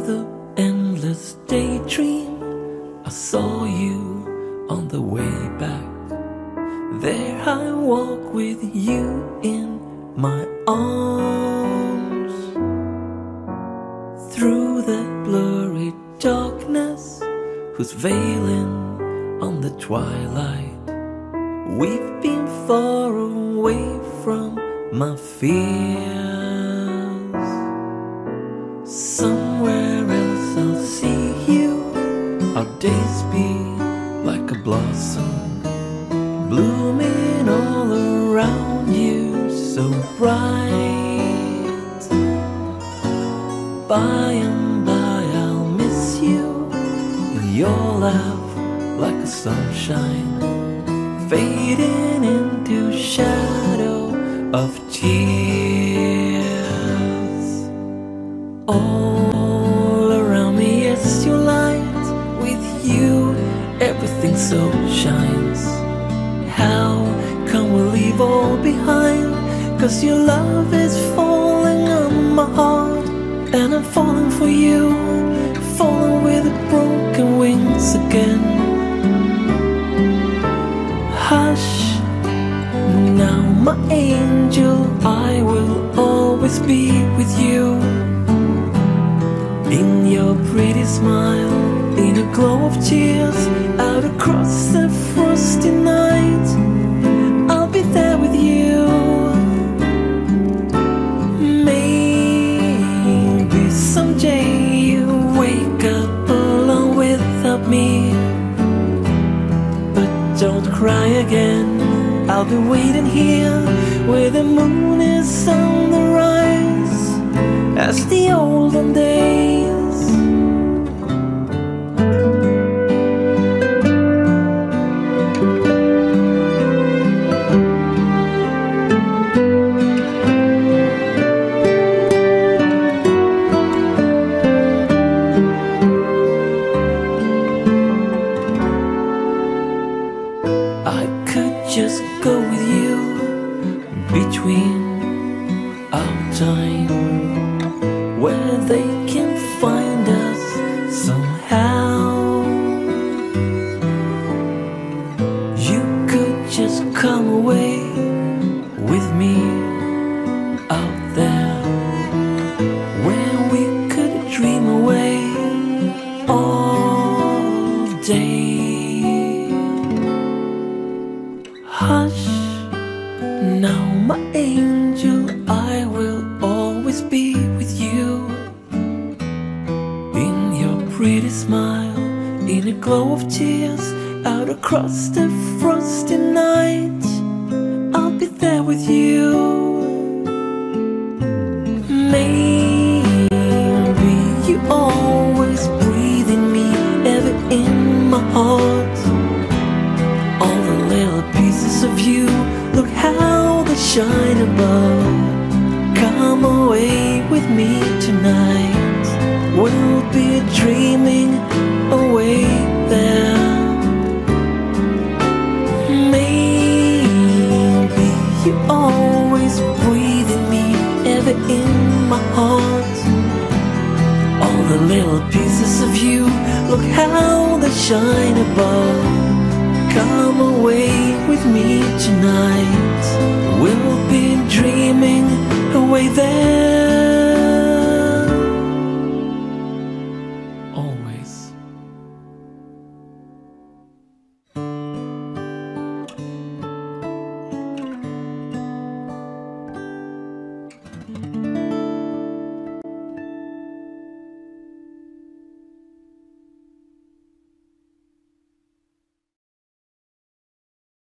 the endless daydream. I saw you on the way back. There I walk with you in my arms, through the blurry darkness who's veiling on the twilight. We've been far away from my fears. Somewhere else I'll see you. Our days be like a blossom, blooming all around you, so bright. By and by I'll miss you, your laugh like a sunshine, fading into shadow of tears. All around me is your light. With you everything so shines. How can we leave all behind? 'Cause your love is falling on my heart, and I'm falling for you, falling with broken wings again. Hush, now my angel, I will always be with you. In your pretty smile, in a glow of tears, out across the frosty night, I'll be there with you. Maybe someday you wake up alone without me, but don't cry again. I'll be waiting here where the moon is on the rise, as the olden days. I could just go with you between our time, where they can find us somehow. You could just come away with me out there, where we could dream away all day. Hush, now my angel, I will always be with you. In your pretty smile, in a glow of tears, out across the frosty night, I'll be there with you. Maybe you always breathe in me, ever in my heart. All the little pieces of you, look how they shine above. Come away with me tonight, we'll be dreaming away there. Maybe you always breathe in me, ever in my heart. All the little pieces of you, look how they shine above. Come away with me tonight, we'll be dreaming away there.